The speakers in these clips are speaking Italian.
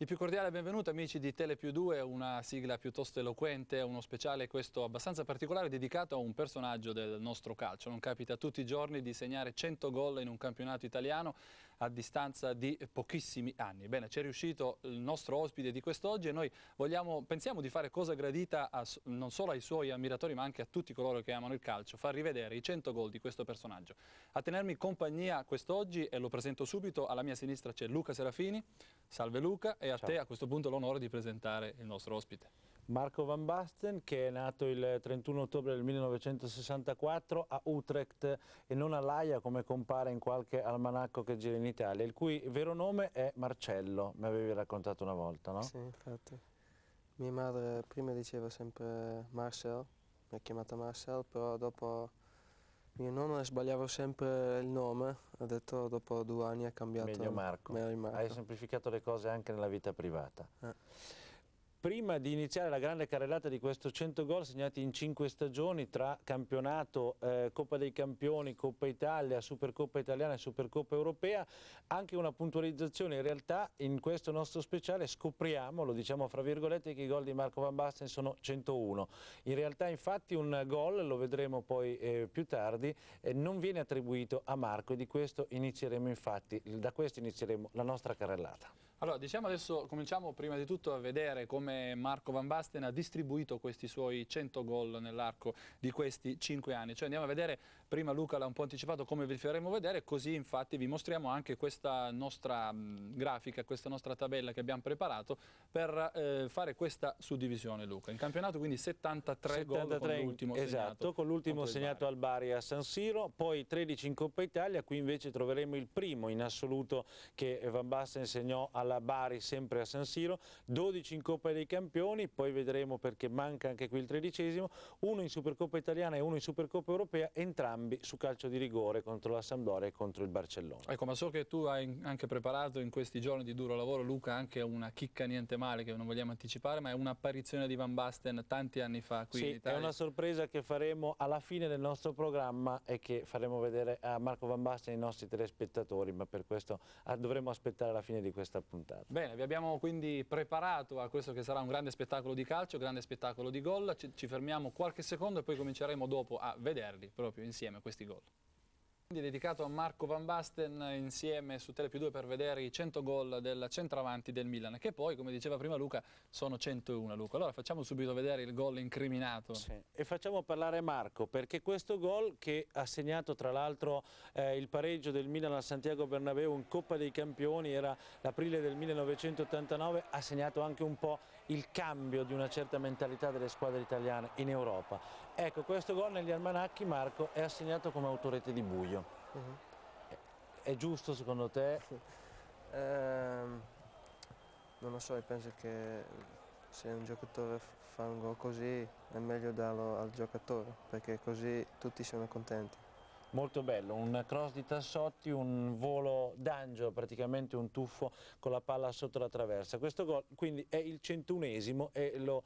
Il più cordiale benvenuto amici di Telepiù2, una sigla piuttosto eloquente, uno speciale questo abbastanza particolare dedicato a un personaggio del nostro calcio. Non capita tutti i giorni di segnare 100 gol in un campionato italiano a distanza di pochissimi anni. Bene, ci è riuscito il nostro ospite di quest'oggi e noi pensiamo di fare cosa gradita non solo ai suoi ammiratori ma anche a tutti coloro che amano il calcio, far rivedere i 100 gol di questo personaggio. A tenermi compagnia quest'oggi, e lo presento subito, alla mia sinistra c'è Luca Serafini. Salve Luca, e a te a questo punto l'onore di presentare il nostro ospite. Marco Van Basten, che è nato il 31 ottobre del 1964 a Utrecht e non a L'Aia come compare in qualche almanacco che gira in Italia, il cui vero nome è Marcello, mi avevi raccontato una volta, no? Sì, infatti. Mia madre prima diceva sempre Marcel, mi ha chiamata Marcel, però dopo mio nonno sbagliava sempre il nome, ha detto dopo 2 anni ha cambiato. Meglio Marco. Marco. Hai semplificato le cose anche nella vita privata. Prima di iniziare la grande carrellata di questo 100 gol segnati in 5 stagioni tra campionato, Coppa dei Campioni, Coppa Italia, Supercoppa Italiana e Supercoppa Europea, anche una puntualizzazione: in realtà in questo nostro speciale scopriamo, lo diciamo fra virgolette, che i gol di Marco Van Basten sono 101. In realtà infatti un gol, lo vedremo poi più tardi, non viene attribuito a Marco, e di questo inizieremo da questo inizieremo la nostra carrellata. Allora, diciamo adesso, cominciamo prima di tutto a vedere come Marco Van Basten ha distribuito questi suoi 100 gol nell'arco di questi 5 anni. Cioè andiamo a vedere, prima Luca l'ha un po' anticipato come vi faremo vedere, così infatti vi mostriamo anche questa nostra grafica, questa nostra tabella che abbiamo preparato per fare questa suddivisione, Luca. In campionato quindi 73 gol con l'ultimo segnato. Esatto, con l'ultimo segnato al Bari a San Siro, poi 13 in Coppa Italia. Qui invece troveremo il primo in assoluto che Van Basten segnò alla Bari, sempre a San Siro, 12 in Coppa dei Campioni, poi vedremo perché manca anche qui il 13esimo, 1 in Supercoppa Italiana e 1 in Supercoppa Europea, entrambi su calcio di rigore contro la Sampdoria e contro il Barcellona. Ecco, ma so che tu hai anche preparato in questi giorni di duro lavoro, Luca, anche una chicca niente male che non vogliamo anticipare, ma è un'apparizione di Van Basten tanti anni fa qui in Italia. È una sorpresa che faremo alla fine del nostro programma e che faremo vedere a Marco Van Basten ai nostri telespettatori, ma per questo dovremo aspettare la fine di questa puntata. Bene, vi abbiamo quindi preparato a questo che sarà un grande spettacolo di calcio, grande spettacolo di gol. Ci fermiamo qualche secondo e poi cominceremo dopo a vederli proprio insieme questi gol. Quindi dedicato a Marco Van Basten insieme su Telepiù2 per vedere i 100 gol del centravanti del Milan, che poi, come diceva prima Luca, sono 101, Luca. Allora facciamo subito vedere il gol incriminato. Sì. E facciamo parlare Marco, perché questo gol, che ha segnato tra l'altro il pareggio del Milan al Santiago Bernabéu in Coppa dei Campioni, era l'aprile del 1989, ha segnato anche un po' il cambio di una certa mentalità delle squadre italiane in Europa. Ecco, questo gol negli almanacchi Marco è assegnato come autorete di buio. È giusto secondo te? Non lo so, io penso che se un giocatore fa un gol così è meglio darlo al giocatore, perché così tutti sono contenti. Molto bello, un cross di Tassotti, un volo d'angelo, praticamente un tuffo con la palla sotto la traversa. Questo gol quindi è il 101esimo e lo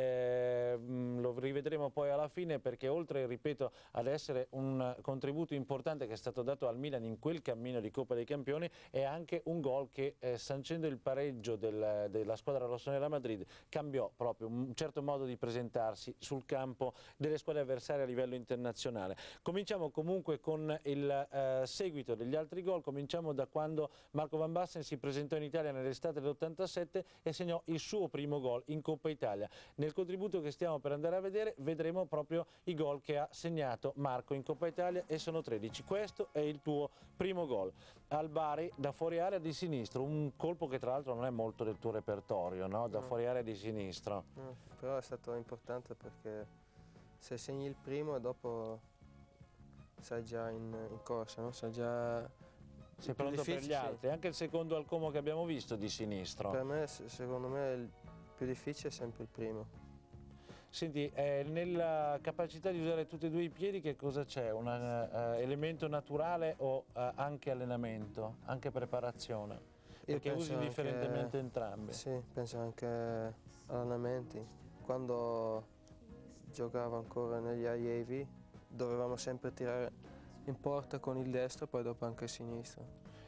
rivedremo poi alla fine, perché oltre, ripeto, ad essere un contributo importante che è stato dato al Milan in quel cammino di Coppa dei Campioni, è anche un gol che, sancendo il pareggio della squadra rossonera Madrid, cambiò proprio un certo modo di presentarsi sul campo delle squadre avversarie a livello internazionale. Cominciamo comunque con il seguito degli altri gol. Cominciamo da quando Marco Van Basten si presentò in Italia nell'estate dell'87 e segnò il suo primo gol in Coppa Italia. Nel contributo che stiamo per andare a vedere vedremo proprio i gol che ha segnato Marco in Coppa Italia, e sono 13. Questo è il tuo primo gol al Bari da fuori area di sinistro, un colpo che tra l'altro non è molto del tuo repertorio, no? Da fuori area di sinistro. No, però è stato importante, perché se segni il primo e dopo sei già in corsa, no? Sei pronto per gli altri. Anche il secondo al Como che abbiamo visto di sinistro. Per me, secondo me, il più difficile è sempre il primo. Senti, nella capacità di usare tutti e due i piedi che cosa c'è? Un elemento naturale o anche allenamento, anche preparazione? Perché usi indifferentemente entrambi. Sì, penso anche allenamenti. Quando giocavo ancora negli allievi dovevamo sempre tirare in porta con il destro e poi dopo anche il sinistro.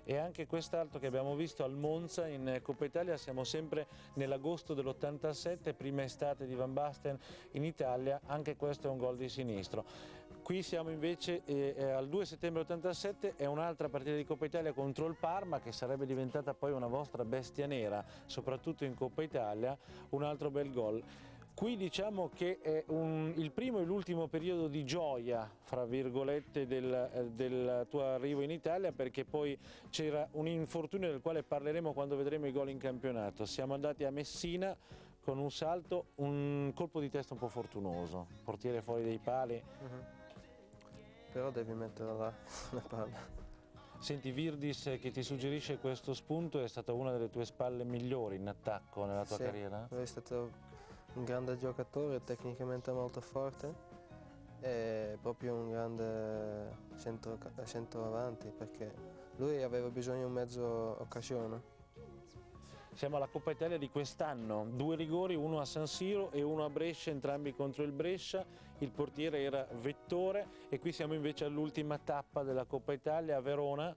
e anche quest'altro che abbiamo visto al Monza in Coppa Italia. Siamo sempre nell'agosto dell'87, prima estate di Van Basten in Italia, anche questo è un gol di sinistro. Qui siamo invece al 2 settembre 87, è un'altra partita di Coppa Italia contro il Parma, che sarebbe diventata poi una vostra bestia nera, soprattutto in Coppa Italia, un altro bel gol. Qui diciamo che è il primo e l'ultimo periodo di gioia, fra virgolette, del tuo arrivo in Italia, perché poi c'era un infortunio del quale parleremo quando vedremo i gol in campionato. Siamo andati a Messina con un salto, un colpo di testa un po' fortunoso, portiere fuori dei pali. Però devi mettere là la palla. Senti, Virdis che ti suggerisce questo spunto, è stata una delle tue spalle migliori in attacco nella tua carriera? Lui è stato un grande giocatore, tecnicamente molto forte e proprio un grande centravanti, perché lui aveva bisogno di un mezzo occasione. Siamo alla Coppa Italia di quest'anno, 2 rigori, uno a San Siro e uno a Brescia, entrambi contro il Brescia. Il portiere era Vettore e qui siamo invece all'ultima tappa della Coppa Italia a Verona.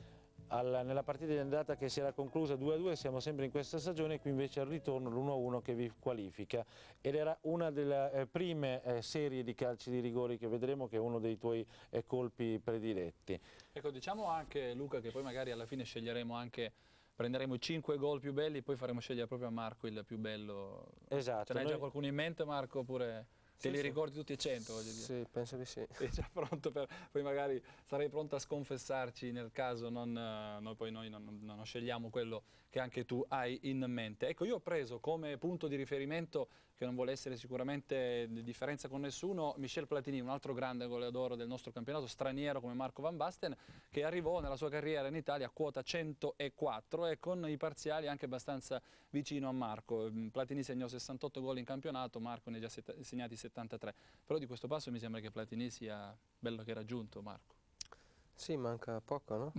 Nella partita di andata che si era conclusa 2-2, siamo sempre in questa stagione, qui invece al ritorno l'1-1 che vi qualifica, ed era una delle prime serie di calci di rigori che vedremo, che è uno dei tuoi colpi prediletti. Ecco, diciamo anche, Luca, che poi magari alla fine sceglieremo anche, prenderemo i 5 gol più belli, poi faremo scegliere proprio a Marco il più bello. Esatto. Ce n'hai già qualcuno in mente, Marco, oppure te li ricordi tutti e 100, voglio dire? Sì, penso di sì. Sei già pronto poi magari sarei pronto a sconfessarci nel caso noi non scegliamo quello che anche tu hai in mente. Ecco, io ho preso come punto di riferimento, che non vuole essere sicuramente di differenza con nessuno, Michel Platini, un altro grande goleador del nostro campionato, straniero come Marco Van Basten, che arrivò nella sua carriera in Italia a quota 104 e con i parziali anche abbastanza vicino a Marco. Platini segnò 68 gol in campionato, Marco ne ha già segnati 73. Però di questo passo mi sembra che Platini sia bello che raggiunto, Marco. Sì, manca poco, no?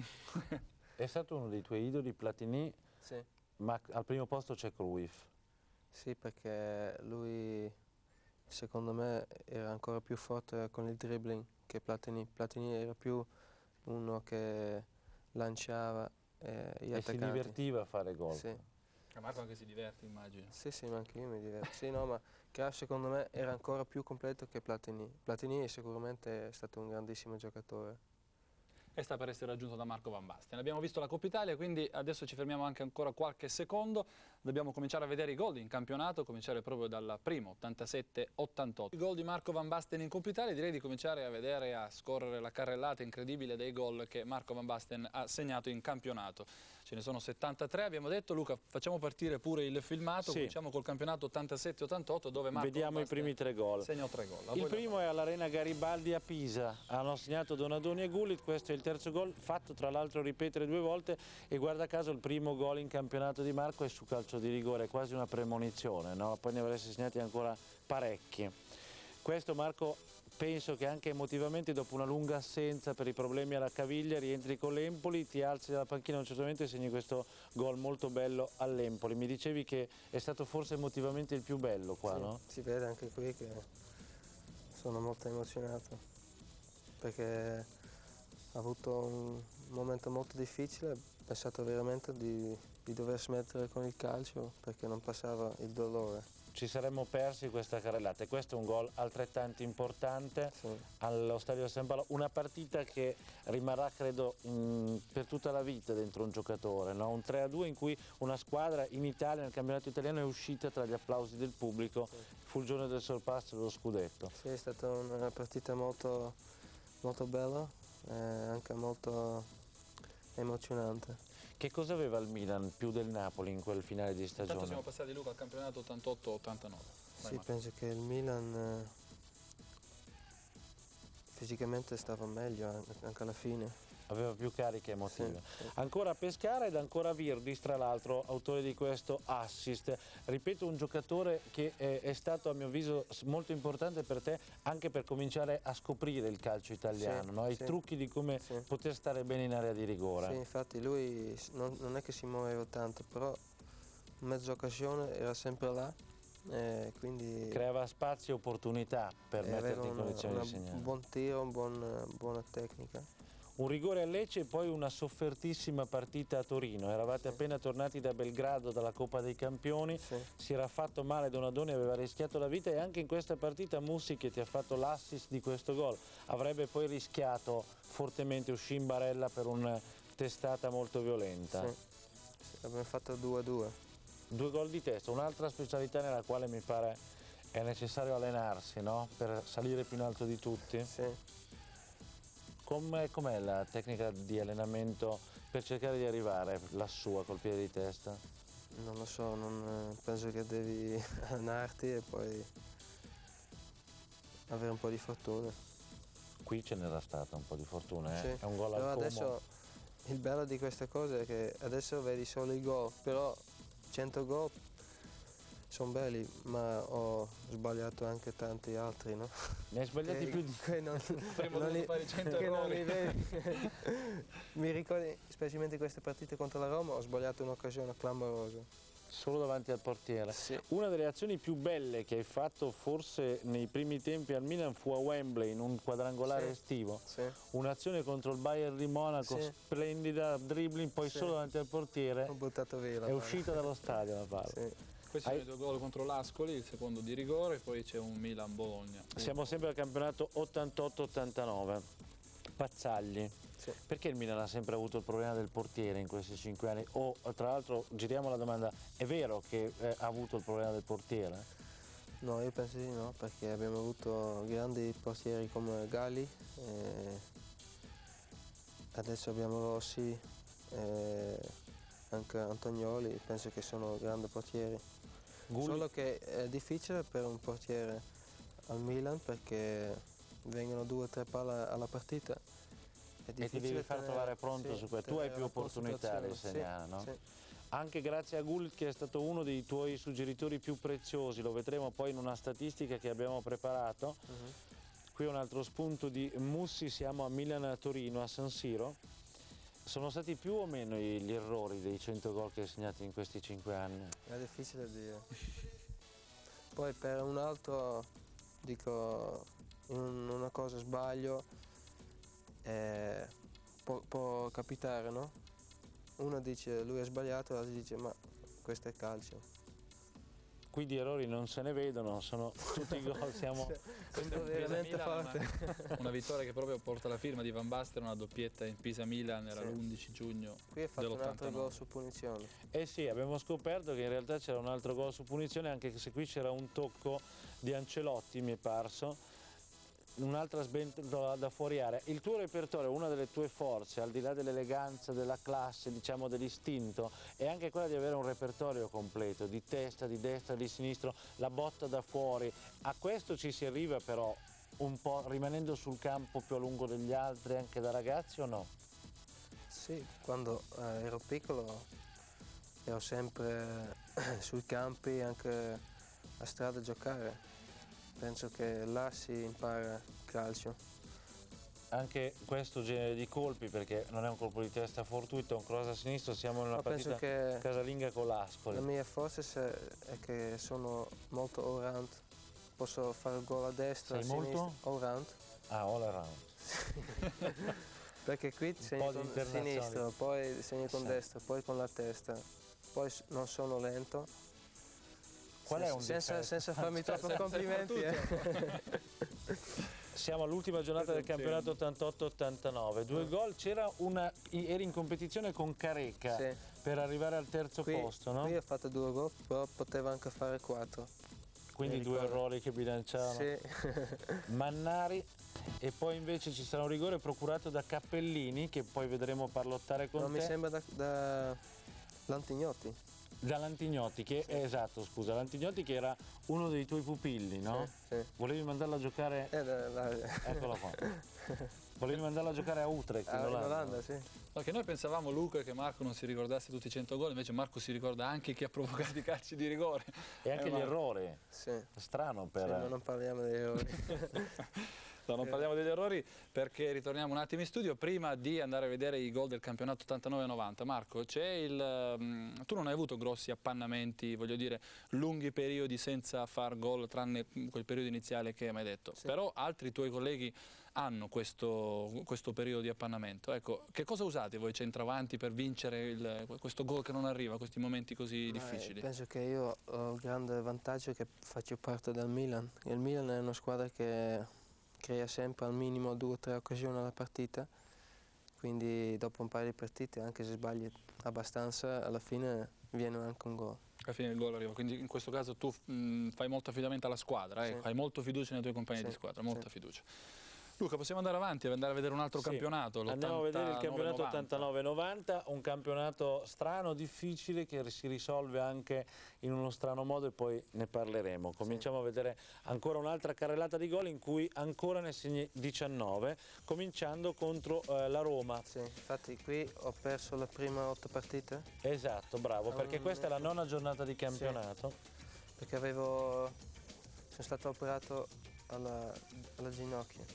È stato uno dei tuoi idoli, Platini, Sì. ma al primo posto c'è Cruyff. Sì, perché lui secondo me era ancora più forte con il dribbling che Platini. Platini era più uno che lanciava gli attaccanti. Si divertiva a fare gol. Sì. Marco anche si diverte, immagino. Sì, ma anche io mi diverto. Sì, no, ma Cruyff secondo me era ancora più completo che Platini. Platini sicuramente è stato un grandissimo giocatore. E sta per essere raggiunto da Marco Van Basten. Abbiamo visto la Coppa Italia, quindi adesso ci fermiamo anche ancora qualche secondo. Dobbiamo cominciare a vedere i gol in campionato, cominciare proprio dal primo, 87-88. I gol di Marco Van Basten in Coppa Italia, direi di cominciare a vedere, a scorrere la carrellata incredibile dei gol che Marco Van Basten ha segnato in campionato. Ce ne sono 73, abbiamo detto. Luca, facciamo partire pure il filmato, sì. Cominciamo col campionato 87-88 dove Marco Vediamo i primi 3 gol. Segnò 3 gol. Il primo è all'Arena Garibaldi a Pisa, hanno segnato Donadoni e Gullit, questo è il terzo gol, fatto tra l'altro ripetere 2 volte, e guarda caso il primo gol in campionato di Marco è su calcio di rigore, quasi una premonizione, no? Poi ne avresti segnati ancora parecchi. Questo Marco, penso che anche emotivamente, dopo una lunga assenza per i problemi alla caviglia, rientri con l'Empoli, ti alzi dalla panchina a un certo momento e segni questo gol molto bello all'Empoli. Mi dicevi che è stato forse emotivamente il più bello qua, sì, no? Si vede anche qui che sono molto emozionato, perché ha avuto un momento molto difficile, ha pensato veramente di dover smettere con il calcio perché non passava il dolore. Ci saremmo persi questa carrellata e questo è un gol altrettanto importante, sì, allo Stadio San Paolo, una partita che rimarrà credo per tutta la vita dentro un giocatore, no? Un 3-2 in cui una squadra in Italia, nel campionato italiano, è uscita tra gli applausi del pubblico, sì. Fu il giorno del sorpasso dello scudetto. Sì, è stata una partita molto, molto bella e anche molto emozionante. Che cosa aveva il Milan più del Napoli in quel finale di stagione? Intanto siamo passati, Luca, al campionato 88-89. Sì, penso che il Milan fisicamente stava meglio anche alla fine. Aveva più carica emotiva. Sì. Ancora Pescara ed ancora Virdis, tra l'altro autore di questo assist. Ripeto, un giocatore che è stato a mio avviso molto importante per te anche per cominciare a scoprire il calcio italiano, sì, no? I sì, trucchi di come poter stare bene in area di rigore. Sì, infatti lui non è che si muoveva tanto, però in mezzo occasione era sempre là. Quindi creava spazio e opportunità per metterti in condizione di segnare. Un buon tiro, buona tecnica. Un rigore a Lecce e poi una soffertissima partita a Torino. Eravate appena tornati da Belgrado dalla Coppa dei Campioni, si era fatto male Donadoni, aveva rischiato la vita, e anche in questa partita Mussi, che ti ha fatto l'assist di questo gol, avrebbe poi rischiato fortemente, uscì in barella per una testata molto violenta. Sì, abbiamo fatto 2-2. 2 gol di testa, un'altra specialità nella quale mi pare è necessario allenarsi, no? Per salire più in alto di tutti. Sì. Com'è la tecnica di allenamento per cercare di arrivare lassù col piede di testa? Non lo so, penso che devi allenarti e poi avere un po' di fortuna. Qui ce n'era stata un po' di fortuna, Sì. È un gol al Però Como. adesso il bello di queste cose è che adesso vedi solo i gol, però 100 gol sono belli, ma ho sbagliato anche tanti altri, no? Ne hai sbagliati più di... Avremmo dovuto fare 100 errori. Mi ricordo, specialmente queste partite contro la Roma, ho sbagliato un'occasione clamorosa. Solo davanti al portiere. Sì. Una delle azioni più belle che hai fatto forse nei primi tempi al Milan fu a Wembley in un quadrangolare estivo. Sì. Un'azione contro il Bayern di Monaco, splendida, dribbling, poi solo davanti al portiere. Ho buttato via la È uscita dallo stadio la palla. Sì. Questi sono i 2 gol contro l'Ascoli, il secondo di rigore, poi c'è un Milan-Bologna. Siamo sempre al campionato 88-89. Pazzagli. Sì. Perché il Milan ha sempre avuto il problema del portiere in questi 5 anni? O tra l'altro, giriamo la domanda, è vero che ha avuto il problema del portiere? No, io penso di no, perché abbiamo avuto grandi portieri come Galli, adesso abbiamo Rossi, anche Antonioli, penso che sono grandi portieri. Solo che è difficile per un portiere al Milan perché vengono 2 o 3 palle alla partita. È e ti devi far trovare pronto su questo. Tu hai più opportunità di segnare, no? Sì. Anche grazie a Gullit, che è stato uno dei tuoi suggeritori più preziosi, lo vedremo poi in una statistica che abbiamo preparato. Qui un altro spunto di Mussi, siamo a Milan-Torino, a San Siro. Sono stati più o meno gli errori dei 100 gol che hai segnato in questi 5 anni? È difficile dire. Poi per un altro dico una cosa sbaglio, può capitare, no? Uno dice lui è sbagliato, l'altro dice ma questo è calcio. Qui di errori non se ne vedono, sono tutti i gol, siamo veramente forte. Una vittoria che proprio porta la firma di Van Basten, una doppietta in Pisa-Milan, era l'11 giugno Qui è fatto un altro dell'89. gol su punizione. Eh sì, abbiamo scoperto che in realtà c'era un altro gol su punizione, anche se qui c'era un tocco di Ancelotti, mi è parso. Un'altra sventola da fuori area. Il tuo repertorio, una delle tue forze, al di là dell'eleganza, della classe, diciamo dell'istinto, è anche quella di avere un repertorio completo, di testa, di destra, di sinistro, la botta da fuori. A questo ci si arriva però un po' rimanendo sul campo più a lungo degli altri anche da ragazzi o no? Sì, quando ero piccolo ero sempre sui campi, anche a strada a giocare. Penso che là si impara calcio. Anche questo genere di colpi, perché non è un colpo di testa fortuito, è un cross a sinistra, siamo in una partita casalinga con l'Ascoli. La mia forza è che sono molto all-round, posso fare il gol a destra, a sinistra. Molto? All-round. Ah, all around. Perché qui segno con sinistra, poi segno con destra, poi con la testa, poi non sono lento. Qual è un senza farmi troppo complimenti. Siamo all'ultima giornata del campionato 88-89. 2 gol, eri in competizione con Careca per arrivare al terzo posto, no? Qui ho fatto 2 gol, però potevo anche fare 4. Quindi 2 errori che bilanciavano. Sì. Mannari, e poi invece ci sarà un rigore procurato da Cappellini, che poi vedremo parlottare con te. Mi sembra da Lantignotti. Da Lantignotti, che esatto, scusa, Lantignotti che era uno dei tuoi pupilli, no? Sì. Volevi mandarlo a giocare... Eccolo qua. Volevi mandarlo a giocare a Utrecht, in Olanda. Sì. Perché noi pensavamo, Luca, che Marco non si ricordasse tutti i 100 gol, invece Marco si ricorda anche chi ha provocato i calci di rigore. E anche gli errori. Sì. Strano per... Sì, ma non parliamo degli errori. No, non parliamo degli errori perché ritorniamo un attimo in studio prima di andare a vedere i gol del campionato 89-90. Marco, tu non hai avuto grossi appannamenti, voglio dire, lunghi periodi senza far gol, tranne quel periodo iniziale che mi hai detto. Sì. Però altri tuoi colleghi hanno questo periodo di appannamento. Ecco, che cosa usate voi centravanti per vincere questo gol che non arriva, questi momenti così difficili? Penso che io ho il grande vantaggio che faccio parte del Milan. Il Milan è una squadra che crea sempre al minimo 2 o 3 occasioni alla partita, quindi dopo un paio di partite, anche se sbagli abbastanza, alla fine viene anche un gol. Alla fine il gol arriva, quindi in questo caso tu fai molto affidamento alla squadra, Sì. hai molto fiducia nei tuoi compagni di squadra, molta fiducia. Luca, possiamo andare avanti e andare a vedere un altro campionato? Andiamo a vedere il campionato 89-90, un campionato strano, difficile, che si risolve anche in uno strano modo e poi ne parleremo. Cominciamo a vedere ancora un'altra carrellata di gol in cui ancora ne segni 19, cominciando contro la Roma. Sì, infatti qui ho perso le prime 8 partite. Esatto, bravo, perché questa è la 9ª giornata di campionato. Sì, perché sono stato operato al ginocchio.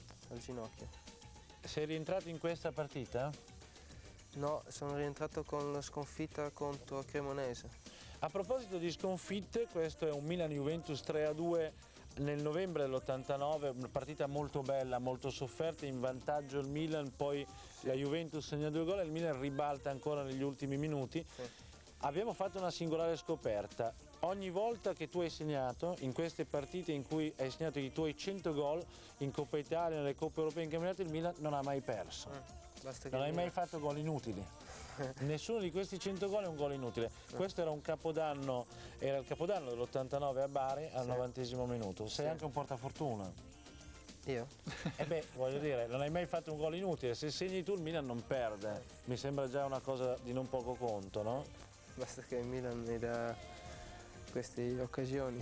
Sei rientrato in questa partita? No, sono rientrato con la sconfitta contro Cremonese. A proposito di sconfitte, questo è un Milan-Juventus 3-2 nel novembre dell'89, una partita molto bella, molto sofferta, in vantaggio il Milan, poi la Juventus segna 2 gol e il Milan ribalta ancora negli ultimi minuti. Sì. Abbiamo fatto una singolare scoperta. Ogni volta che tu hai segnato, in queste partite in cui hai segnato i tuoi 100 gol in Coppa Italia, nelle Coppe Europee in campionato, il Milan non ha mai perso. Non hai mai fatto gol inutili. Nessuno di questi 100 gol è un gol inutile. Questo era un capodanno, era il capodanno dell'89 a Bari al 90° minuto. Sei anche un portafortuna. Io? E beh, voglio dire, non hai mai fatto un gol inutile. Se segni tu il Milan non perde. Mi sembra già una cosa di non poco conto, no? Basta che il Milan mi dà queste occasioni.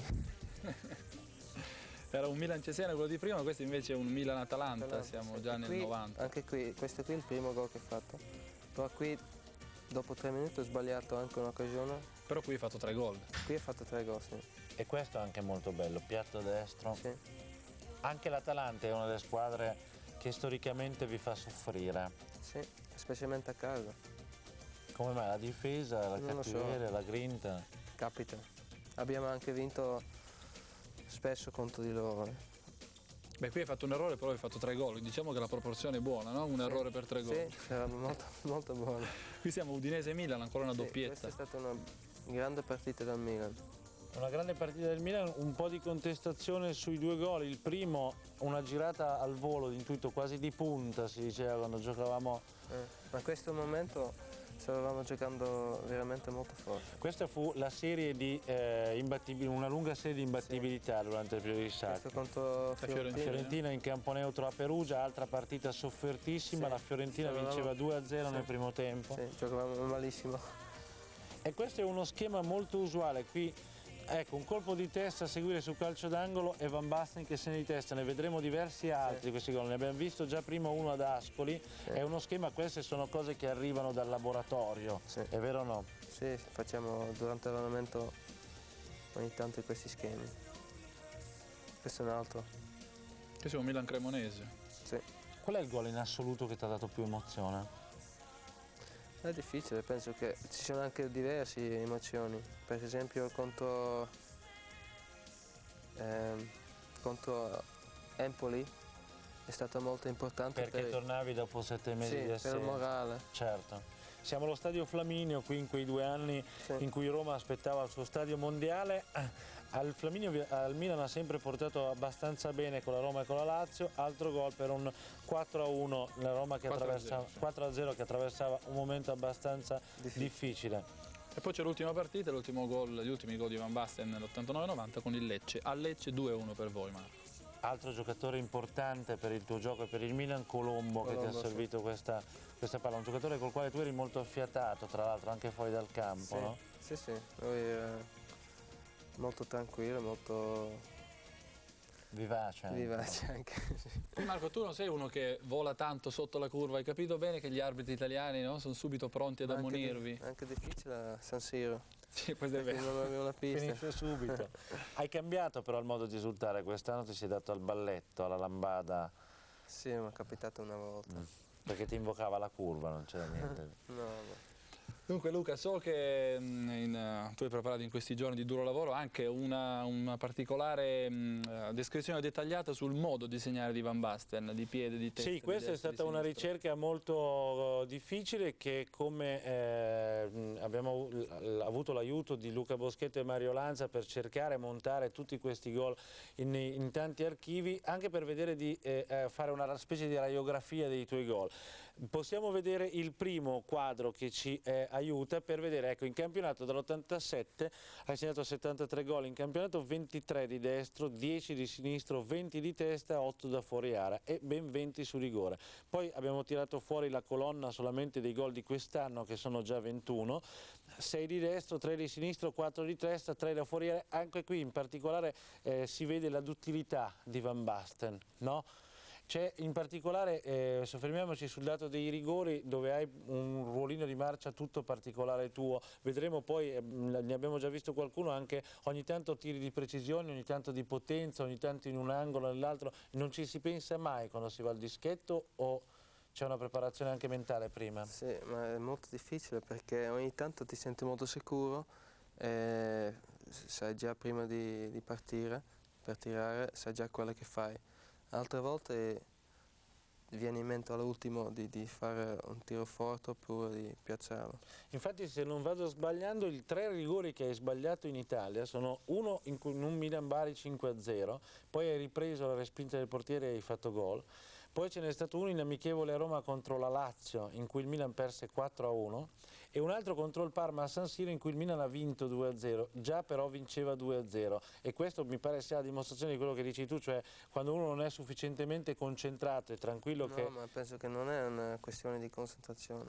Era un Milan-Cesena quello di prima, questo invece è un Milan-Atalanta, siamo già nel 90. Anche qui, questo qui è il primo gol che ho fatto. Però qui dopo 3 minuti ho sbagliato anche un'occasione. Però qui hai fatto 3 gol. Qui ho fatto 3 gol, sì. E questo è anche molto bello, piatto destro. Sì. Anche l'Atalanta è una delle squadre che storicamente vi fa soffrire. Sì, specialmente a casa. Come mai? La difesa, la Non lo so. cattiveria, la grinta? Capita. Abbiamo anche vinto spesso contro di loro. Beh, qui hai fatto un errore, però hai fatto 3 gol. Diciamo che la proporzione è buona, no? Un errore per 3 gol. Sì, era molto, molto buono. Qui siamo Udinese-Milan, ancora una doppietta. Questa è stata una grande partita del Milan. Una grande partita del Milan, un po' di contestazione sui 2 gol. Il primo, una girata al volo, di intuito quasi di punta, si diceva quando giocavamo. Ma in questo momento stavamo giocando veramente molto forte. Questa fu la serie di una lunga serie di imbattibilità durante il periodo di Sacchi. Questo contro Fiorentina. Fiorentina in campo neutro a Perugia, altra partita soffertissima, Sì, la Fiorentina vinceva 2-0 nel primo tempo. Sì, giocavamo malissimo. E questo è uno schema molto usuale qui. Ecco, un colpo di testa a seguire sul calcio d'angolo e Van Basten che segna di testa, ne vedremo diversi altri questi gol, ne abbiamo visto già prima uno ad Ascoli, è uno schema, queste sono cose che arrivano dal laboratorio, è vero o no? Sì, facciamo durante l'allenamento ogni tanto questi schemi. Questo è un altro. Qui siamo Milan-Cremonese. Sì. Qual è il gol in assoluto che ti ha dato più emozione? È difficile, penso che ci sono anche diverse emozioni. Per esempio contro Empoli è stato molto importante. Perché tornavi dopo 7 mesi di assenza. Per il morale. Certo. Siamo allo stadio Flaminio, qui in quei 2 anni in cui Roma aspettava il suo stadio mondiale. Al Flaminio, al Milan ha sempre portato abbastanza bene con la Roma e con la Lazio, altro gol per un 4-1, la Roma che 4-0 che attraversava un momento abbastanza difficile. E poi c'è l'ultima partita, gli ultimi gol di Van Basten nell'89-90 con il Lecce. A Lecce 2-1 per voi, Marco. Altro giocatore importante per il tuo gioco e per il Milan, Colombo, che ti ha servito questa palla, un giocatore col quale tu eri molto affiatato, tra l'altro anche fuori dal campo, no? Sì, lui molto tranquillo, molto vivace anche. Marco, tu non sei uno che vola tanto sotto la curva, hai capito bene che gli arbitri italiani, no, sono subito pronti ad ammonirvi? Anche difficile a San Siro. Sì, questo è vero. Non avevo una pista. Finisce subito. Hai cambiato però il modo di esultare, quest'anno ti sei dato al balletto, alla lambada Sì, mi è capitato una volta. Perché ti invocava la curva, non c'era niente. No. Dunque Luca, so che tu hai preparato in questi giorni di duro lavoro anche una particolare descrizione dettagliata sul modo di segnare di Van Basten, di piede, di testa. Sì, questa è stata una ricerca molto difficile che, come abbiamo avuto l'aiuto di Luca Boschetto e Mario Lanza per cercare e montare tutti questi gol in tanti archivi, anche per vedere di fare una specie di radiografia dei tuoi gol. Possiamo vedere il primo quadro che ci aiuta per vedere, ecco, in campionato dall'87 hai segnato 73 gol, in campionato 23 di destro, 10 di sinistro, 20 di testa, 8 da fuori area e ben 20 su rigore. Poi abbiamo tirato fuori la colonna solamente dei gol di quest'anno, che sono già 21, 6 di destro, 3 di sinistro, 4 di testa, 3 da fuori area. Anche qui in particolare si vede la duttilità di Van Basten, no? C'è in particolare, soffermiamoci sul dato dei rigori, dove hai un ruolino di marcia tutto particolare tuo. Vedremo poi, ne abbiamo già visto qualcuno, anche ogni tanto tiri di precisione, ogni tanto di potenza, ogni tanto in un angolo o nell'altro. Non ci si pensa mai quando si va al dischetto, o c'è una preparazione anche mentale prima? Sì, ma è molto difficile perché ogni tanto ti senti molto sicuro e sai già prima di partire, per tirare, sai già quello che fai. Altre volte viene in mente all'ultimo di fare un tiro forte oppure di piazzarlo. Infatti, se non vado sbagliando, i 3 rigori che hai sbagliato in Italia sono uno in un Milan-Bari 5-0, poi hai ripreso la respinta del portiere e hai fatto gol. Poi ce n'è stato uno in amichevole a Roma contro la Lazio, in cui il Milan perse 4-1, e un altro contro il Parma a San Siro, in cui il Milan ha vinto 2-0, già però vinceva 2-0. E questo mi pare sia la dimostrazione di quello che dici tu, cioè quando uno non è sufficientemente concentrato e tranquillo. No, ma penso che non è una questione di concentrazione.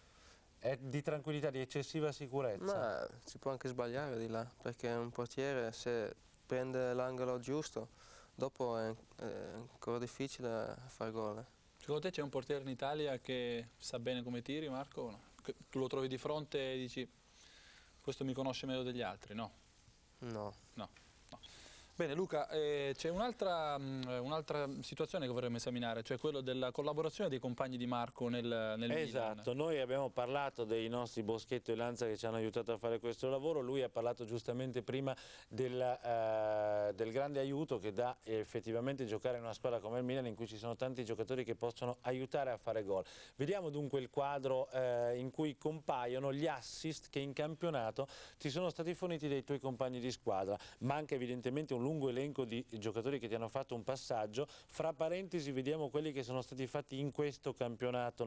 È di tranquillità, di eccessiva sicurezza. Ma si può anche sbagliare di là, perché un portiere, se prende l'angolo giusto, dopo è ancora difficile fare gol. Secondo te c'è un portiere in Italia che sa bene come tiri, Marco? O no? Tu lo trovi di fronte e dici questo mi conosce meglio degli altri, no? No. No. Bene Luca, c'è un'altra situazione che vorremmo esaminare, cioè quello della collaborazione dei compagni di Marco nel Milan. Esatto, noi abbiamo parlato dei nostri Boschetto e Lanza che ci hanno aiutato a fare questo lavoro. Lui ha parlato giustamente prima del grande aiuto che dà effettivamente giocare in una squadra come il Milan, in cui ci sono tanti giocatori che possono aiutare a fare gol. Vediamo dunque il quadro in cui compaiono gli assist che in campionato ti sono stati forniti dai tuoi compagni di squadra. Manca evidentemente un lungo elenco di giocatori che ti hanno fatto un passaggio. Fra parentesi vediamo quelli che sono stati fatti in questo campionato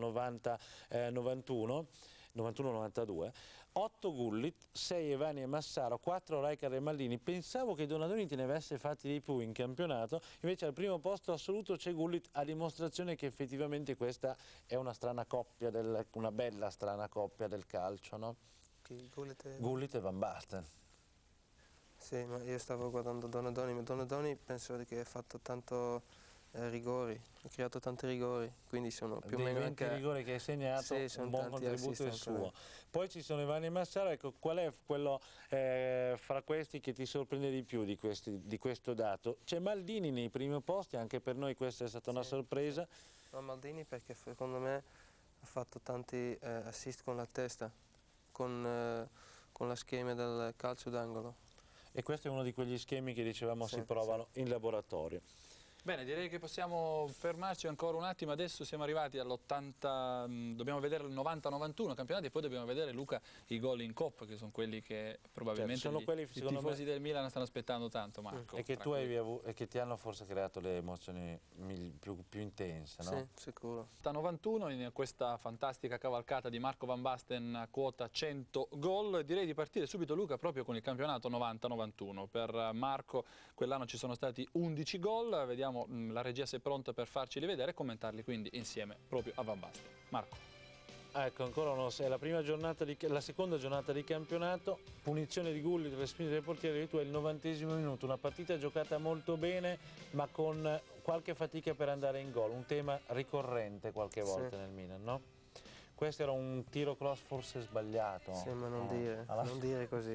91-92. 8 Gullit, 6 Evani e Massaro, 4 Rijkaard e Maldini. Pensavo che Donadoni te ne avesse fatti di più in campionato, invece al primo posto assoluto c'è Gullit, a dimostrazione che effettivamente questa è una strana coppia, una bella strana coppia del calcio, no? Gullit e Van Basten. Sì, ma io stavo guardando Donadoni, ma Donadoni penso che ha fatto tanto rigori, ha creato tanti rigori, quindi sono più o meno 20 anche rigori che hai segnato, sì, un buon contributo è il suo. Anche. Poi ci sono Evani e Massaro, ecco, qual è quello fra questi che ti sorprende di più di questo dato? C'è Maldini nei primi posti, anche per noi questa è stata una sorpresa. No, Maldini perché secondo me ha fatto tanti assist con la testa, con la schema del calcio d'angolo. E questo è uno di quegli schemi che dicevamo si provano in laboratorio. Bene, direi che possiamo fermarci ancora un attimo. Adesso siamo arrivati all'80, dobbiamo vedere il 90-91 campionati e poi dobbiamo vedere, Luca, i gol in Coppa, che sono quelli che probabilmente sono quelli, i tifosi del Milan stanno aspettando tanto, Marco. E che tu hai avuto, e che ti hanno forse creato le emozioni più intense, no? Sì, sicuro. 91 in questa fantastica cavalcata di Marco Van Basten a quota 100 gol. Direi di partire subito, Luca, proprio con il campionato 90-91. Per Marco quell'anno ci sono stati 11 gol, vediamo la regia se è pronta per farceli vedere e commentarli quindi insieme proprio a Van Basten. Marco. Ecco, ancora è la seconda giornata di campionato, punizione di Gullit, respinta del portiere, tu è il 90° minuto, una partita giocata molto bene ma con qualche fatica per andare in gol, un tema ricorrente qualche volta nel Milan, no? Questo era un tiro cross forse sbagliato. Sì, ma non No, dire così.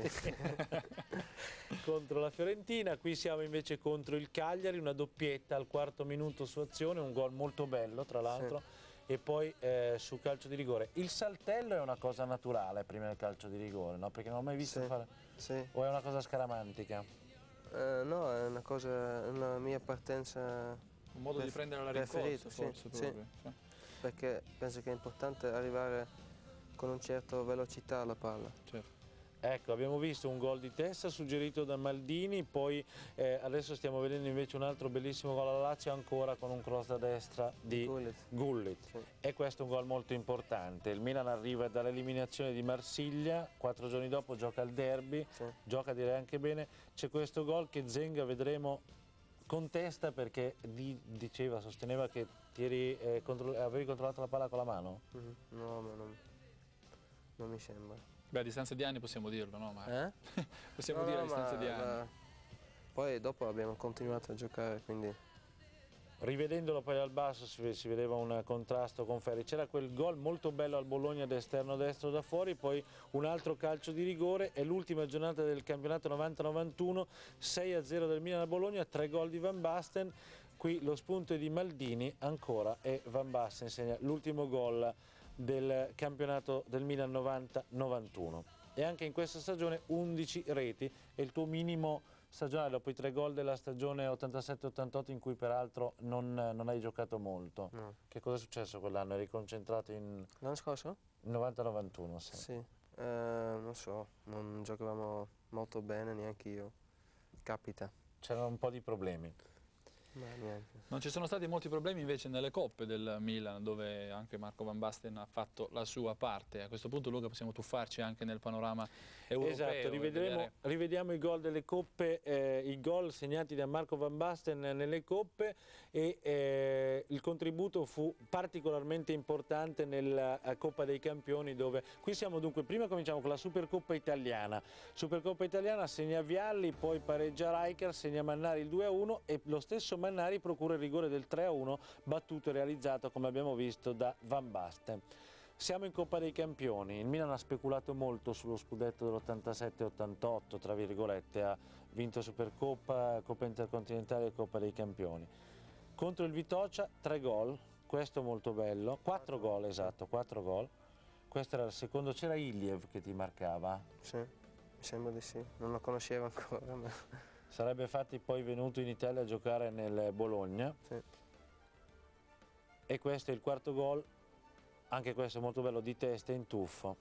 Contro la Fiorentina, qui siamo invece contro il Cagliari, una doppietta al 4° minuto su azione, un gol molto bello tra l'altro, e poi su calcio di rigore. Il saltello è una cosa naturale prima del calcio di rigore, no? Perché non ho mai visto fare... Sì. O è una cosa scaramantica? No, è una mia partenza. Un modo di prendere la rincorsa, forse proprio. Sì. Perché penso che è importante arrivare con una certa velocità alla palla. Certo. Ecco, abbiamo visto un gol di testa suggerito da Maldini, poi adesso stiamo vedendo invece un altro bellissimo gol alla Lazio, ancora con un cross da destra di Gullit. Sì. E questo è un gol molto importante. Il Milan arriva dall'eliminazione di Marsiglia, 4 giorni dopo gioca il derby, gioca direi anche bene. C'è questo gol che Zenga, vedremo, contesta perché sosteneva che avevi controllato la palla con la mano? No, ma non mi sembra. Beh, a distanza di anni possiamo dirlo, no? Ma possiamo No, dire a distanza di anni. Poi dopo abbiamo continuato a giocare, quindi... Rivedendolo poi dal basso si vedeva un contrasto con Ferri. C'era quel gol molto bello al Bologna d'esterno destro da fuori, poi un altro calcio di rigore. È l'ultima giornata del campionato 90-91, 6-0 del Milan a Bologna, 3 gol di Van Basten. Qui lo spunto è di Maldini ancora e Van Basten segna l'ultimo gol del campionato del Milan 90-91. E anche in questa stagione 11 reti, è il tuo minimo stagionale dopo i 3 gol della stagione 87-88 in cui peraltro non hai giocato molto. No. Che cosa è successo quell'anno? Eri concentrato in... L'anno scorso? 90-91, sì. Sì, non so, non giocavamo molto bene neanche io. Capita. C'erano un po' di problemi. Ma niente. Non ci sono stati molti problemi invece nelle coppe del Milan, dove anche Marco Van Basten ha fatto la sua parte. A questo punto, Luca, possiamo tuffarci anche nel panorama europeo. Esatto, rivediamo i gol delle coppe, i gol segnati da Marco Van Basten nelle coppe, e il contributo fu particolarmente importante nella Coppa dei Campioni, dove qui siamo dunque, prima cominciamo con la Supercoppa italiana. Supercoppa italiana segna Vialli, poi pareggia Rijkaard, segna Mannari il 2-1 e lo stesso Mannari procura il rigore del 3-1 battuto e realizzato, come abbiamo visto, da Van Basten. Siamo in Coppa dei Campioni, il Milan ha speculato molto sullo scudetto dell'87-88, tra virgolette, ha vinto Supercoppa, Coppa Intercontinentale e Coppa dei Campioni. Contro il Vitocia 3 gol, questo molto bello, 4 gol, esatto, 4 gol. Questo era il secondo, c'era Iliev che ti marcava? Sì, mi sembra di sì, non lo conoscevo ancora. Ma... Sarebbe infatti poi venuto in Italia a giocare nel Bologna. Sì. E questo è il 4° gol, anche questo è molto bello, di testa in tuffo.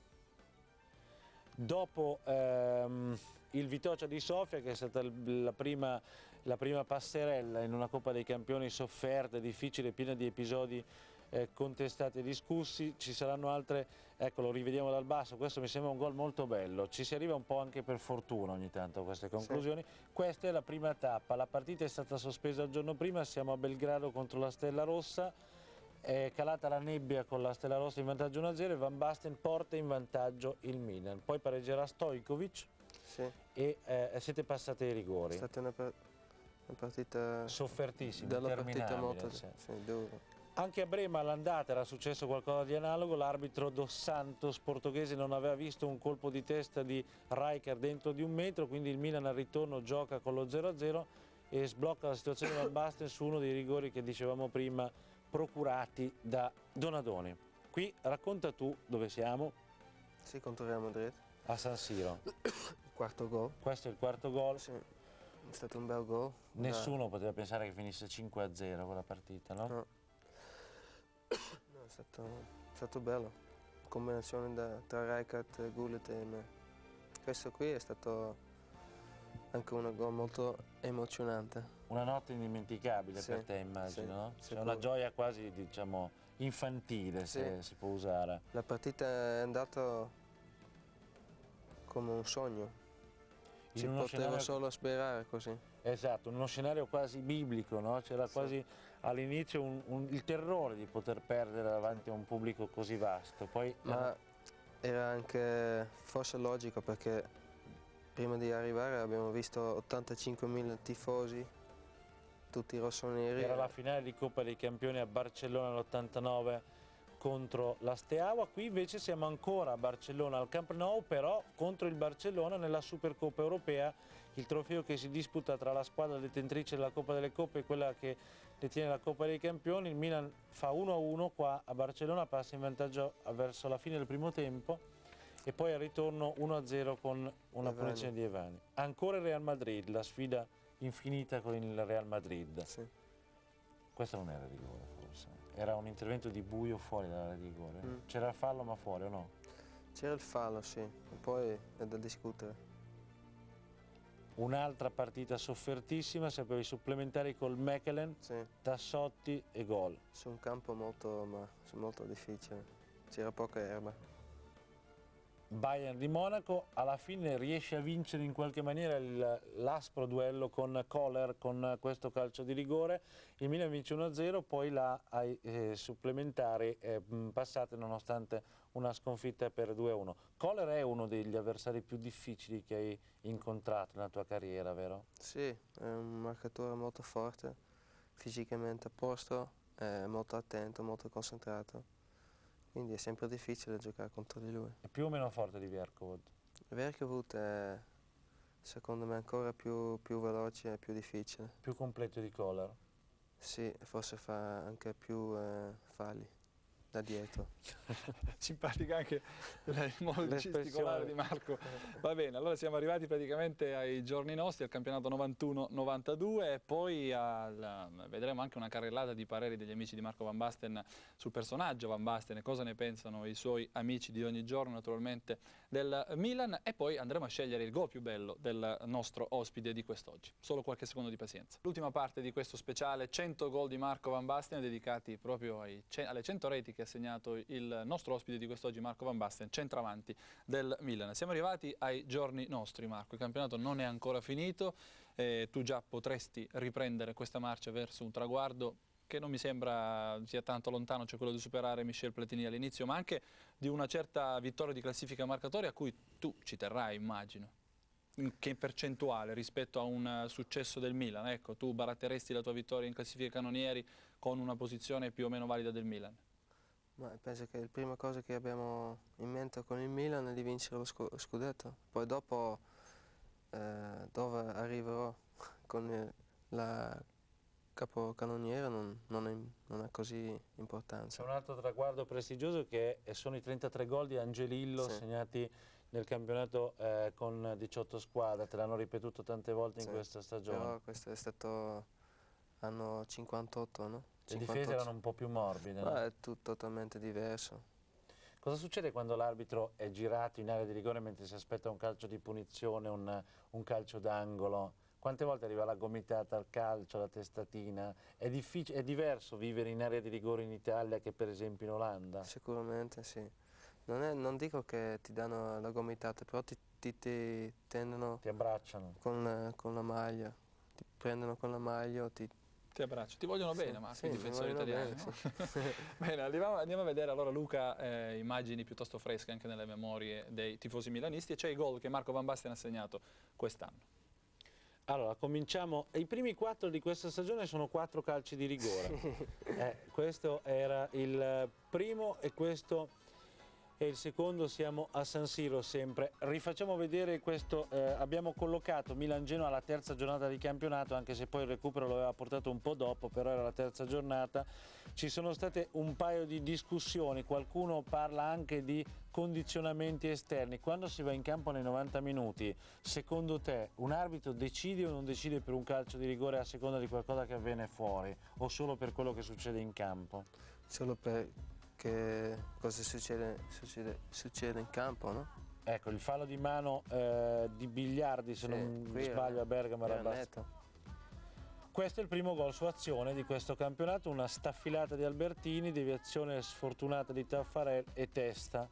Dopo il Vitocia di Sofia, che è stata la prima passerella in una Coppa dei Campioni sofferta, difficile, piena di episodi contestati e discussi, ci saranno altre, ecco, lo rivediamo dal basso, questo mi sembra un gol molto bello, ci si arriva un po' anche per fortuna ogni tanto a queste conclusioni. Sì. Questa è la prima tappa, la partita è stata sospesa il giorno prima, siamo a Belgrado contro la Stella Rossa, è calata la nebbia con la Stella Rossa in vantaggio 1-0 e Van Basten porta in vantaggio il Milan, poi pareggerà Stojkovic. Sì. E siete passati ai rigori. È stata una partita soffertissima, molto dura. Anche a Brema all'andata era successo qualcosa di analogo, l'arbitro Dos Santos portoghese non aveva visto un colpo di testa di Rijkaard dentro di 1 metro, quindi il Milan al ritorno gioca con lo 0-0 e sblocca la situazione Van Basten su uno dei rigori che dicevamo prima procurati da Donadoni. Qui racconta tu dove siamo. Sì, contro Real Madrid. A San Siro. Il 4° gol. Questo è il 4° gol. Sì, è stato un bel gol. Nessuno poteva pensare che finisse 5-0 quella partita, no? No. No, è stato bello, combinazione tra Rijkaard, Gullit e me. Questo qui è stato anche un gol molto emozionante. Una notte indimenticabile per te, immagino, no? C'è una gioia quasi, diciamo, infantile, se si può usare. La partita è andata come un sogno, si poteva solo sperare così. Esatto, uno scenario quasi biblico, no? C'era quasi all'inizio il terrore di poter perdere davanti a un pubblico così vasto. Poi, ma era anche forse logico, perché prima di arrivare abbiamo visto 85.000 tifosi, tutti rossoneri. Era la finale di Coppa dei Campioni a Barcellona nell'89, contro la Steaua. Qui invece siamo ancora a Barcellona al Camp Nou, però contro il Barcellona nella Supercoppa Europea, il trofeo che si disputa tra la squadra detentrice della Coppa delle Coppe e quella che detiene la Coppa dei Campioni. Il Milan fa 1-1 qua a Barcellona, passa in vantaggio verso la fine del primo tempo e poi al ritorno 1-0 con una punizione di Evani. Ancora il Real Madrid, la sfida infinita con il Real Madrid. Sì. Questo non era rigore forse, era un intervento di Buio fuori dalla rigore. C'era il fallo ma fuori o no? C'era il fallo, sì, e poi è da discutere. Un'altra partita soffertissima, sempre i supplementari col Mechelen, Sì. Tassotti e gol. Su un campo molto difficile, c'era poca erba. Bayern di Monaco alla fine riesce a vincere in qualche maniera l'aspro duello con Kohler con questo calcio di rigore. Il Milan vince 1-0, poi là ai supplementari passate nonostante una sconfitta per 2-1. Kohler è uno degli avversari più difficili che hai incontrato nella tua carriera, vero? Sì, è un marcatore molto forte, fisicamente a posto, molto attento, molto concentrato. Quindi è sempre difficile giocare contro di lui. È più o meno forte di Verkowood? Verkowood è secondo me ancora più veloce e più difficile. Più completo di Kohler? Sì, forse fa anche più falli da dietro. Simpatica anche il modo gesticolare di Marco. Va bene, allora siamo arrivati praticamente ai giorni nostri, al campionato 91-92 e poi vedremo anche una carrellata di pareri degli amici di Marco Van Basten sul personaggio Van Basten e cosa ne pensano i suoi amici di ogni giorno naturalmente del Milan, e poi andremo a scegliere il gol più bello del nostro ospite di quest'oggi. Solo qualche secondo di pazienza. L'ultima parte di questo speciale 100 gol di Marco Van Basten dedicati proprio alle 100 reti che ha segnato il nostro ospite di quest'oggi, Marco Van Basten, centravanti del Milan. Siamo arrivati ai giorni nostri, Marco. Il campionato non è ancora finito, tu già potresti riprendere questa marcia verso un traguardo che non mi sembra sia tanto lontano, cioè quello di superare Michel Platini all'inizio, ma anche di una certa vittoria di classifica marcatoria a cui tu ci terrai, immagino. Che percentuale rispetto a un successo del Milan? Ecco, tu baratteresti la tua vittoria in classifica canonieri con una posizione più o meno valida del Milan? Ma penso che la prima cosa che abbiamo in mente con il Milan è di vincere lo scudetto. Poi dopo dove arriverò con la capocannoniere non ha così importanza. C'è un altro traguardo prestigioso che sono i 33 gol di Angelillo, sì, segnati nel campionato con 18 squadre, te l'hanno ripetuto tante volte, sì, in questa stagione. Però questo è stato anno 58, no? Le difese erano un po' più morbide, no? È tutto totalmente diverso. Cosa succede quando l'arbitro è girato in area di rigore mentre si aspetta un calcio di punizione, un calcio d'angolo? Quante volte arriva la gomitata al calcio, la testatina? È diverso vivere in area di rigore in Italia che per esempio in Olanda? Sicuramente sì. Non dico che ti danno la gomitata, però ti tendono... Ti abbracciano? Con la maglia, ti prendono con la maglia, ti abbraccio. Ti vogliono bene, Marco, i difensori italiani. Bene, no? sì. Bene, andiamo a vedere allora, Luca, immagini piuttosto fresche anche nelle memorie dei tifosi milanisti, e c'è i gol che Marco Van Basten ha segnato quest'anno. Allora, cominciamo. I primi 4 di questa stagione sono 4 calci di rigore. Questo era il primo e questo è il secondo. Siamo a San Siro sempre. Rifacciamo vedere questo. Abbiamo collocato Milan-Genoa alla terza giornata di campionato, anche se poi il recupero lo aveva portato un po' dopo, però era la terza giornata. Ci sono state un paio di discussioni, qualcuno parla anche di condizionamenti esterni. Quando si va in campo nei 90 minuti, secondo te un arbitro decide o non decide per un calcio di rigore a seconda di qualcosa che avviene fuori o solo per quello che succede in campo? Solo per che cosa succede in campo, no? Ecco, il fallo di mano di Biliardi, se non sbaglio, a Bergamo era abbastanza. Questo è il primo gol su azione di questo campionato, una staffilata di Albertini, deviazione sfortunata di Taffarel e testa.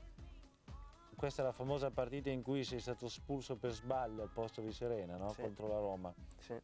Questa è la famosa partita in cui sei stato espulso per sbaglio al posto di Serena, no? Sì. Contro la Roma. Sì.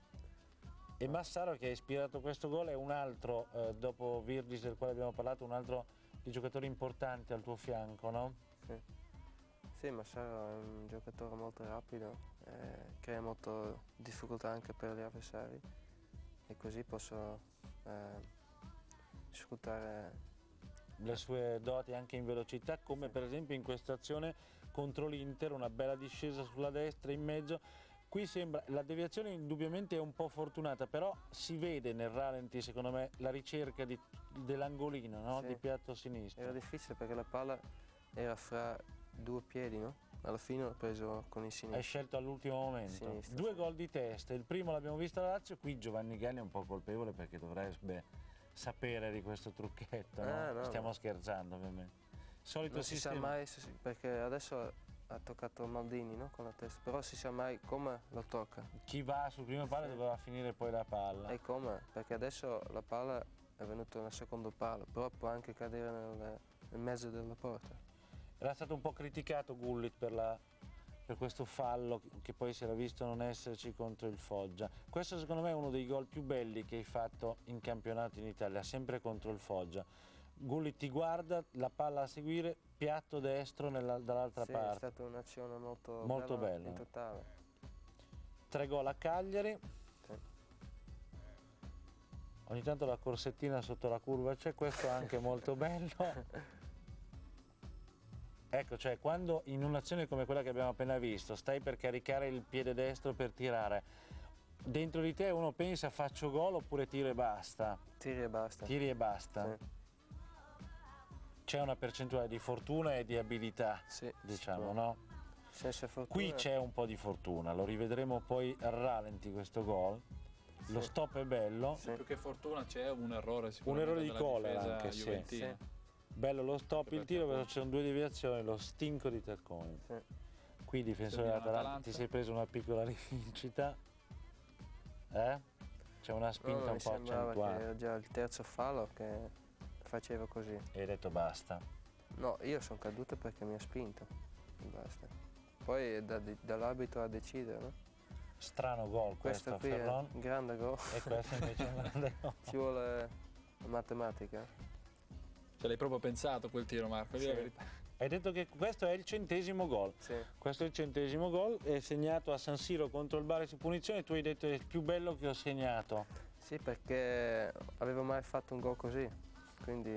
E Massaro, che ha ispirato questo gol, è un altro, dopo Virgis del quale abbiamo parlato, un altro di giocatori importanti al tuo fianco, no? Sì. Sì, Massaro è un giocatore molto rapido, crea molto difficoltà anche per gli avversari e così posso sfruttare le sue doti anche in velocità, come per esempio in questa azione contro l'Inter, una bella discesa sulla destra in mezzo. Qui sembra, la deviazione indubbiamente è un po' fortunata, però si vede nel ralenti secondo me la ricerca dell'angolino, no? Sì. Di piatto sinistro. Era difficile perché la palla era fra 2 piedi, no? Alla fine l'ho preso con il sinistro. Hai scelto all'ultimo momento. Sinistro, 2 sì. gol di testa, il primo l'abbiamo visto a Lazio, qui Giovanni Galli è un po' colpevole perché dovrebbe sapere di questo trucchetto, no? No, Stiamo no. scherzando ovviamente. Solito Non si sa sistema. mai, perché adesso ha toccato Maldini, no? Con la testa, però si sa mai come lo tocca. Chi va sul primo palo doveva finire poi la palla. E come? Perché adesso la palla è venuta nel secondo palo, però può anche cadere nel mezzo della porta. Era stato un po' criticato Gullit per questo fallo che poi si era visto non esserci contro il Foggia. Questo secondo me è uno dei gol più belli che hai fatto in campionato in Italia, sempre contro il Foggia. Gullit ti guarda, la palla a seguire, piatto destro dall'altra Sì, parte. è stata un'azione molto bella. in totale. 3 gol a Cagliari. Sì. Ogni tanto la corsettina sotto la curva c'è, questo è anche molto bello. Ecco, cioè quando in un'azione come quella che abbiamo appena visto stai per caricare il piede destro per tirare, dentro di te uno pensa faccio gol oppure tiro e basta? Tiri e basta. Tiri e basta. Sì. C'è una percentuale di fortuna e di abilità, Sì, diciamo, sì. no? Senza fortuna. Qui c'è un po' di fortuna, lo rivedremo poi al ralenti questo gol. Sì. Lo stop è bello. Sì. Più che fortuna c'è un errore Un sicuramente errore di della Kohler difesa anche, sì. juventina. Sì. Bello lo stop, Perché il tiro, però appunto- c'erano 2 deviazioni, lo stinco di Tacconi. Sì. Qui difensore Milan dell'Atalanta, Atalanta. ti sei preso una piccola rivincita. C'è una spinta No, un mi po' sembrava che accentuata. era già il terzo fallo che faceva così. E hai detto basta. No, io sono caduto perché mi ha spinto. E basta. Poi è dall'arbitro a decidere, no? Strano gol Questo questo qui Ferron. è un grande gol. E questo invece è un grande gol. Ci vuole la matematica. Ce l'hai proprio pensato quel tiro, Marco, di la Sì. verità. Hai detto che questo è il 100° gol. Sì. Questo è il 100° gol, è segnato a San Siro contro il Bari su punizione. Tu hai detto è il più bello che ho segnato. Sì, perché avevo mai fatto un gol così. Quindi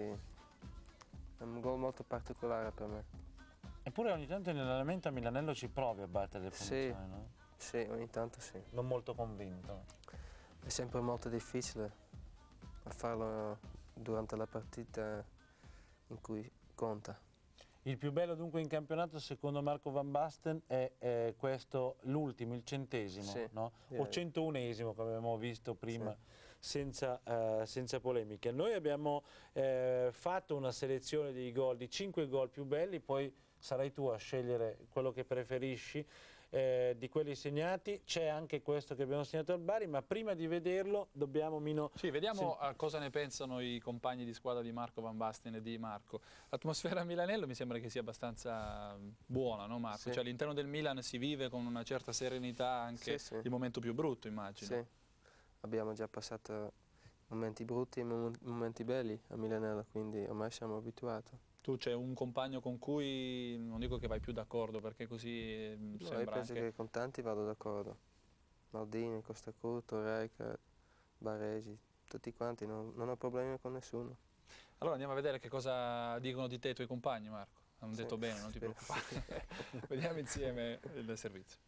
è un gol molto particolare per me. Eppure ogni tanto nell'allenamento a Milanello ci provi a battere le Sì. punizioni, no? Sì, ogni tanto sì. Non molto convinto. È sempre molto difficile a farlo durante la partita in cui conta. Il più bello dunque in campionato secondo Marco Van Basten è questo, l'ultimo, il 100°, Sì, no? direi. O 101°, come abbiamo visto prima, Sì. senza polemiche. Noi abbiamo fatto una selezione di gol, di 5 gol più belli, poi sarai tu a scegliere quello che preferisci. Di quelli segnati c'è anche questo che abbiamo segnato al Bari, ma prima di vederlo dobbiamo Sì, vediamo cosa ne pensano i compagni di squadra di Marco Van Basten e di Marco. L'atmosfera a Milanello mi sembra che sia abbastanza buona, no Marco? Sì. Cioè all'interno del Milan si vive con una certa serenità anche Sì, sì. il momento più brutto, immagino. Sì, abbiamo già passato momenti brutti e momenti belli a Milanello, quindi ormai siamo abituati. Tu c'è un compagno con cui non dico che vai più d'accordo, perché così No, io sembra penso anche... che con tanti vado d'accordo. Maldini, Costacurto, Rijkaard, Baresi, tutti quanti, non ho problemi con nessuno. Allora andiamo a vedere che cosa dicono di te i tuoi compagni, Marco. Hanno Sì, detto bene, non ti spero. preoccupare. Vediamo insieme il servizio.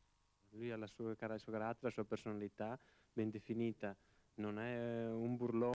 Lui ha il suo carattere, la sua personalità ben definita, non è un burlone.